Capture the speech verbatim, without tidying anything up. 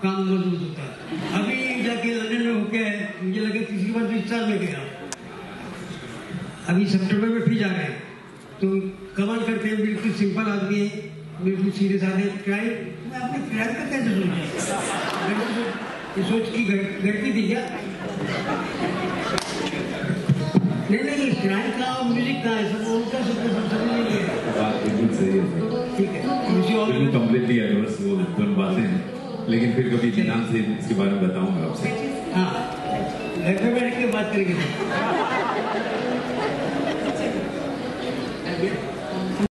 काम मजबूत होता है। अभी जाके लंदन में होके है, मुझे लगा तीसरी बार तो इस साल में गया, अभी सितंबर में फिर जा रहे हैं। तो कमाल करते हैं, बिल्कुल सिंपल आदमी है, बिल्कुल सीधे साधे। क्राइम मैं अपने क्राइम का कैसे सोचा, ये सोच की गलती थी क्या? नहीं नहीं, क्राइम का और म्यूजिक का है, सब उनका सब सब समझ नहीं है। बात बिल्कुल सही है, ठीक है, बिल्कुल कम्प्लीटली एडवर्स वो दोनों बातें हैं, लेकिन फिर कभी ध्यान से इसके बारे में बताऊंगा आपसे। हाँ, घर पे बैठ के बात करेंगे।